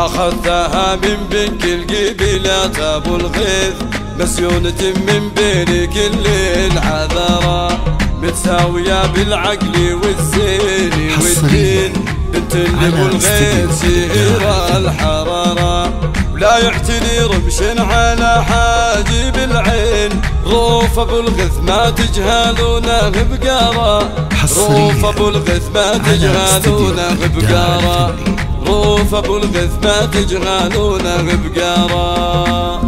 أخذتها من بنك القبيلات أبو الغيث، مسيونة من بين كل العذراء، متساوية بالعقل والزين والدين، بنت أبو الغيث سهيرة الحرارة، ولا يعتني رمش على حاجب العين، روف أبو الغيث ما تجهلونه بقارة، روف أبو الغيث ما تجهلونه بقارة، روف أبو الغيث ما تجهلونه بقارة.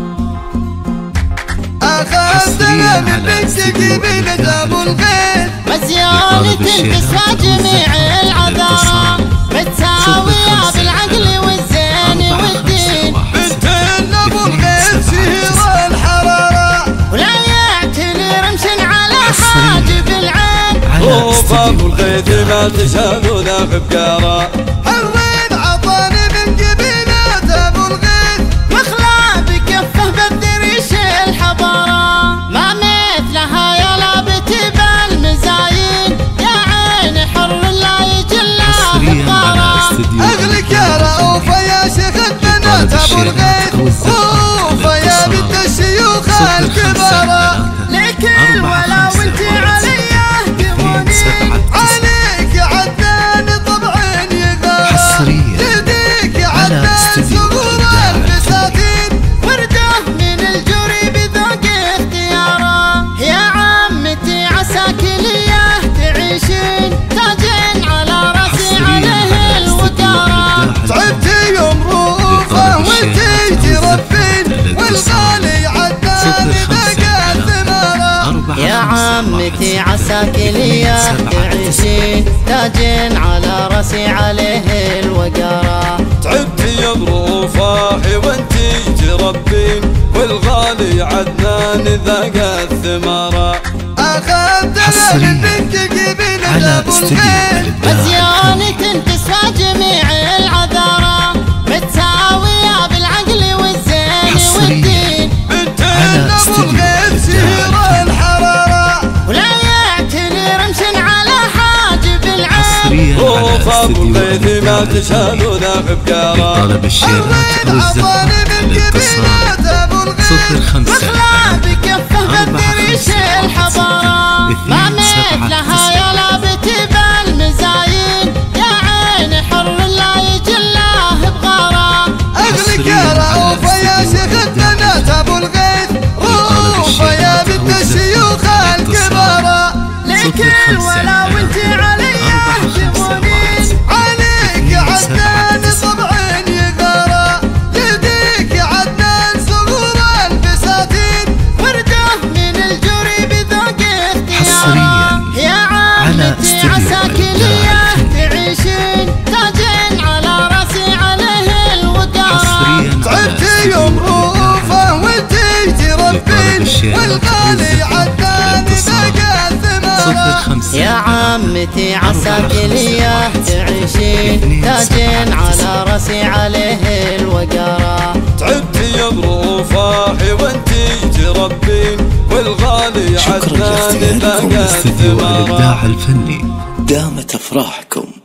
أخذتنا من بنت قبيلة أبو الغيث، مسيونة تسوى جميع العذراء، متساوية بالعقل والزين والدين، بنت أبو الغيث سهيرة الحرارة، ولا يعتني رمش على حاجب العين، روف أبو الغيث ما تجهلونه بقارة. الريد عطاني من قبيلة أبو الغيث، مخلى بكفه بالدريش الحضارة، ما مثلها يا لابت بالمزاين، يا عين حر لا يجله الضارة. أغلك يا رؤوفة يا شيخ البنات أبو الغيث، رؤوفة يا بنت الشيوخ الكبارة، لك الولا وانت علي يهدموني، عليك عدنان طبع يغار، يديك عدنان صغور البساتين، ورده من الجري بذوق اختياره، يا عمتي عساك ليه تعيشين، تاج على راسي عليه الوقارة. تعبتي يوم رؤوفة وانتي تربين، والغالي عدنان بقى ثمارة، يا عمتي عساك ليه تعيشين، تاج على راسي عليه الوقارة. تعبتي يا بروفاحي وانتي تربين، والغالي عدنان ذاق الثمارة. أخذتنا من بنت قبيلة أبو الغيث، مسيونة تسوى جميع العذراء، متساوية بالعقل والزين والدين، بنت أبو الغيث سهيرة الحرارة، ولا يعتني رمش على حاجب العين، روف أبو الغيث ما تجهلونه بقارة. الريد عطاني من قبيلة أبو الغيث، مخلى بكفه بالدريش الحضارة، ما مثلها يا لابت بالمزاين، يا عين حر لا يجله بغارة. أغلك يا رؤوفة يا شيخ البنات أبو الغيث، رؤوفة يا بنت الشيوخ الكبارة، لك الولا وانت علي يهدموني، عليك عدنان طبع يغارة، يديك عدنان صغور البساتين، ورده من الجري بذوق اختياره، يا عمتي عساك ليه تعيشين، تاج على راسي عليه الوقارة. تعبتي يوم رؤوفة وانتي تربين، والغالي عدنان بقى ثمارة، يا عمتي عساك ليه تعيشين، تاج على راسي عليه الوقارة. تعبتي يا بروفاحي وانتي تربين، والغالي عدنان ذاق الثمارة. الإبداع الفني، دامت أفراحكم.